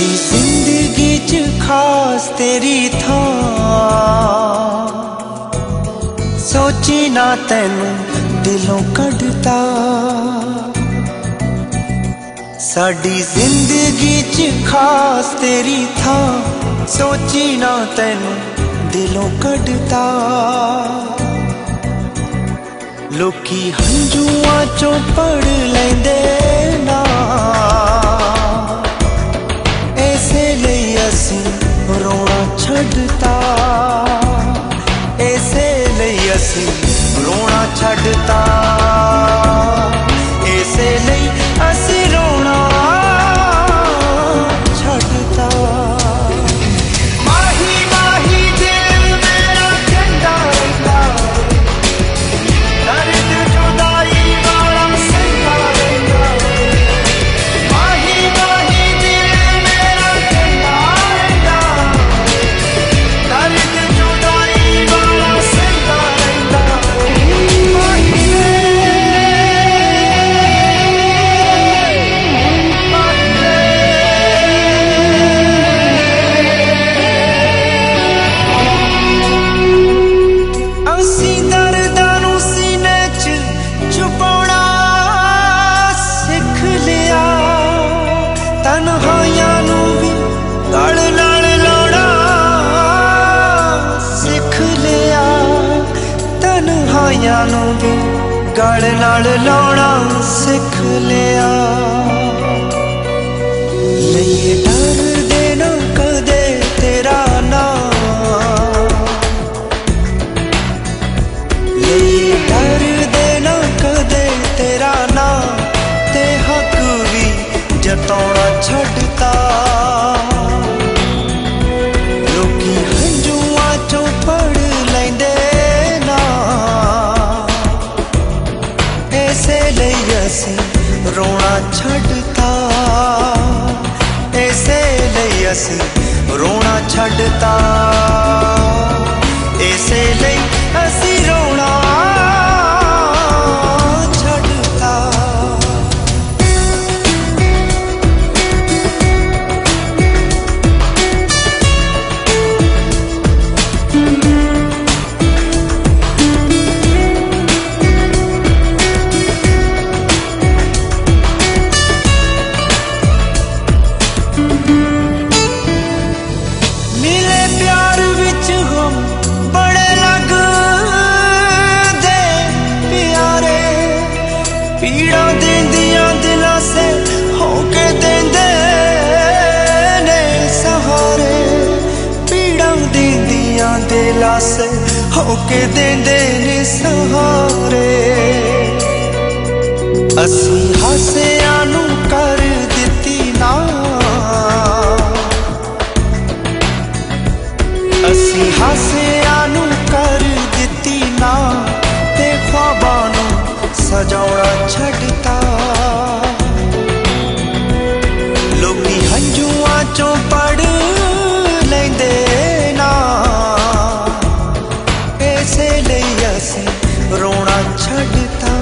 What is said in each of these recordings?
साडी जिंदगी च खास तेरी थां सोची ना तैनू दिलों कढ़ता। साडी जिंदगी च खास तेरी थां सोची ना तैनू दिलों कढ़ता। लोकी हंजुआं चों पढ़ लैंदे ना ऐसे लई असी रोना छड्डता। ऐसे लई असी रोना छड्डता। ऐसे लई असी रोना छड्डता। माही माही दिल मेरा ठंडा रहता दर्द जुदाई वाला सहता रहता। माही माही दिल मेरा ठंडा रहता दर्द जुदाई वाला सहता रहता। असी दर्दां नूं सीने च छुपाउणा सिख लिया। तन्हाइयां नूं भी गल नाल लाउणा सिख लिया। तन्हाइयां नूं भी गल नाल लाउणा सिख लिया। लइए डर देना कदे तेरा नाम लइए डर देना कदे तेरा नाम ते हक भी जताउणा छड्डता। लोकी हंजुआं चों पढ़ लैंदे ना ऐसे लई असी रोना छड्डता। ऐसे लई असी रोना छड्डता। ऐसे लई असी रोना छड्डता। मिले प्यार विच हम बड़े लगदे प्यारे। पीड़ा देंदियां दिलां से होके देंदे ने सहारे। पीड़ा देंदियां दिलां से होके देंदे ने सहारे। असी हासियां नूं कर दित्ती ना असी हासियां नूं कर दित्ती ना ते ख्वाबां नूं सजाउणा छड्डता। लोकी हंजुआं चों पढ़ लैंदे ना ऐसे लई असी रोना छड्डता।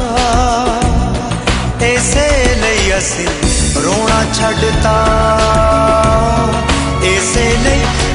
ऐसे लई असी रोना छड्डता। ऐसे लई